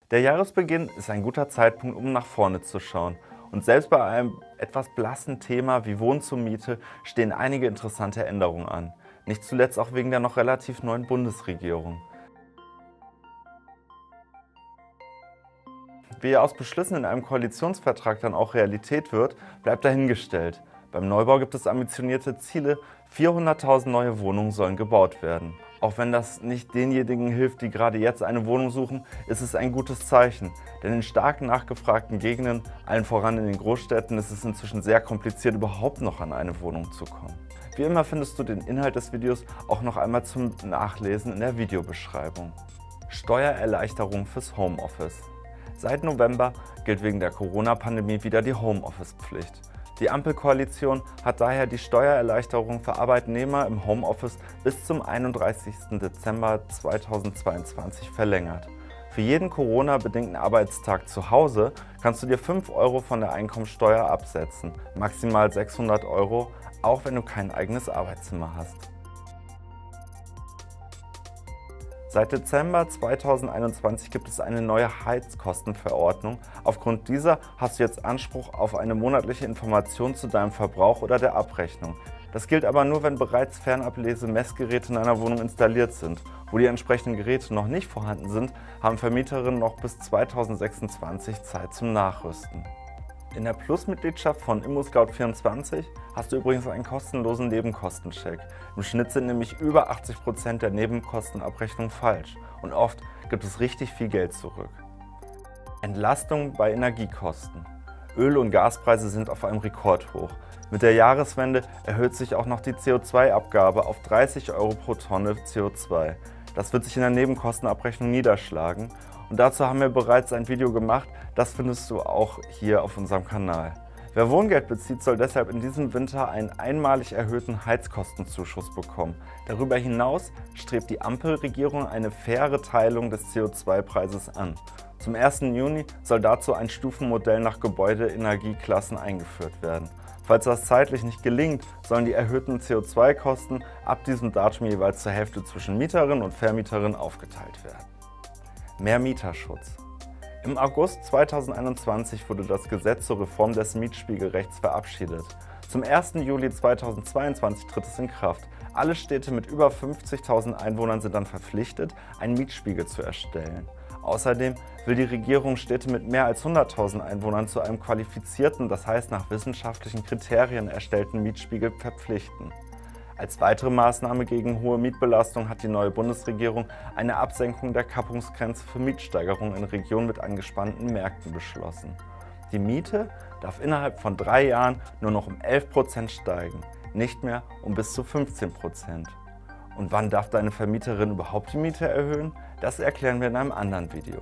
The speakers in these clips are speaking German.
Der Jahresbeginn ist ein guter Zeitpunkt, um nach vorne zu schauen. Und selbst bei einem etwas blassen Thema wie Wohnen zur Miete stehen einige interessante Änderungen an. Nicht zuletzt auch wegen der noch relativ neuen Bundesregierung. Wie aus Beschlüssen in einem Koalitionsvertrag dann auch Realität wird, bleibt dahingestellt. Beim Neubau gibt es ambitionierte Ziele, 400.000 neue Wohnungen sollen gebaut werden. Auch wenn das nicht denjenigen hilft, die gerade jetzt eine Wohnung suchen, ist es ein gutes Zeichen. Denn in stark nachgefragten Gegenden, allen voran in den Großstädten, ist es inzwischen sehr kompliziert, überhaupt noch an eine Wohnung zu kommen. Wie immer findest du den Inhalt des Videos auch noch einmal zum Nachlesen in der Videobeschreibung. Steuererleichterung fürs Homeoffice. Seit November gilt wegen der Corona-Pandemie wieder die Homeoffice-Pflicht. Die Ampelkoalition hat daher die Steuererleichterung für Arbeitnehmer im Homeoffice bis zum 31. Dezember 2022 verlängert. Für jeden Corona-bedingten Arbeitstag zu Hause kannst du dir 5 € von der Einkommensteuer absetzen, maximal 600 €, auch wenn du kein eigenes Arbeitszimmer hast. Seit Dezember 2021 gibt es eine neue Heizkostenverordnung. Aufgrund dieser hast du jetzt Anspruch auf eine monatliche Information zu deinem Verbrauch oder der Abrechnung. Das gilt aber nur, wenn bereits Fernablese-Messgeräte in deiner Wohnung installiert sind. Wo die entsprechenden Geräte noch nicht vorhanden sind, haben Vermieterinnen noch bis 2026 Zeit zum Nachrüsten. In der Plus-Mitgliedschaft von ImmoScout24 hast du übrigens einen kostenlosen Nebenkostencheck. Im Schnitt sind nämlich über 80% der Nebenkostenabrechnungen falsch und oft gibt es richtig viel Geld zurück. Entlastung bei Energiekosten. Öl- und Gaspreise sind auf einem Rekordhoch. Mit der Jahreswende erhöht sich auch noch die CO2-Abgabe auf 30 € pro Tonne CO2. Das wird sich in der Nebenkostenabrechnung niederschlagen. Und dazu haben wir bereits ein Video gemacht, das findest du auch hier auf unserem Kanal. Wer Wohngeld bezieht, soll deshalb in diesem Winter einen einmalig erhöhten Heizkostenzuschuss bekommen. Darüber hinaus strebt die Ampelregierung eine faire Teilung des CO2-Preises an. Zum 1. Juni soll dazu ein Stufenmodell nach Gebäudeenergieklassen eingeführt werden. Falls das zeitlich nicht gelingt, sollen die erhöhten CO2-Kosten ab diesem Datum jeweils zur Hälfte zwischen Mieterin und Vermieterin aufgeteilt werden. Mehr Mieterschutz. Im August 2021 wurde das Gesetz zur Reform des Mietspiegelrechts verabschiedet. Zum 1. Juli 2022 tritt es in Kraft. Alle Städte mit über 50.000 Einwohnern sind dann verpflichtet, einen Mietspiegel zu erstellen. Außerdem will die Regierung Städte mit mehr als 100.000 Einwohnern zu einem qualifizierten, das heißt nach wissenschaftlichen Kriterien erstellten Mietspiegel verpflichten. Als weitere Maßnahme gegen hohe Mietbelastung hat die neue Bundesregierung eine Absenkung der Kappungsgrenze für Mietsteigerungen in Regionen mit angespannten Märkten beschlossen. Die Miete darf innerhalb von 3 Jahren nur noch um 11% steigen, nicht mehr um bis zu 15%. Und wann darf deine Vermieterin überhaupt die Miete erhöhen? Das erklären wir in einem anderen Video.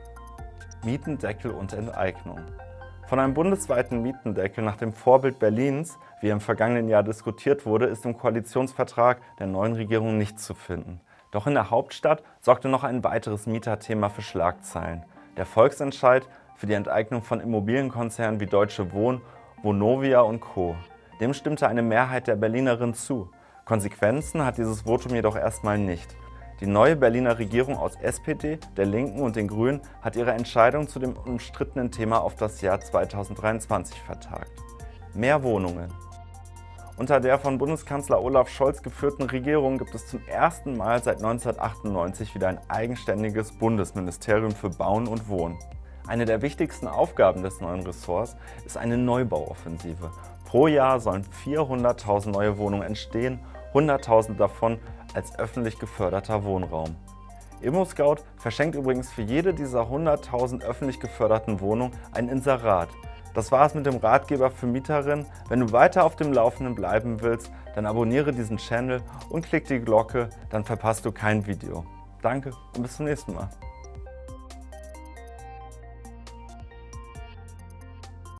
Mietendeckel und Enteignung. Von einem bundesweiten Mietendeckel nach dem Vorbild Berlins, wie im vergangenen Jahr diskutiert wurde, ist im Koalitionsvertrag der neuen Regierung nichts zu finden. Doch in der Hauptstadt sorgte noch ein weiteres Mieterthema für Schlagzeilen: der Volksentscheid für die Enteignung von Immobilienkonzernen wie Deutsche Wohnen, Vonovia und Co. Dem stimmte eine Mehrheit der Berlinerinnen zu. Konsequenzen hat dieses Votum jedoch erstmal nicht. Die neue Berliner Regierung aus SPD, der Linken und den Grünen hat ihre Entscheidung zu dem umstrittenen Thema auf das Jahr 2023 vertagt. Mehr Wohnungen. Unter der von Bundeskanzler Olaf Scholz geführten Regierung gibt es zum ersten Mal seit 1998 wieder ein eigenständiges Bundesministerium für Bauen und Wohnen. Eine der wichtigsten Aufgaben des neuen Ressorts ist eine Neubauoffensive. Pro Jahr sollen 400.000 neue Wohnungen entstehen, 100.000 davon als öffentlich geförderter Wohnraum. ImmoScout verschenkt übrigens für jede dieser 100.000 öffentlich geförderten Wohnungen ein Inserat. Das war es mit dem Ratgeber für Mieterinnen. Wenn du weiter auf dem Laufenden bleiben willst, dann abonniere diesen Channel und klick die Glocke, dann verpasst du kein Video. Danke und bis zum nächsten Mal.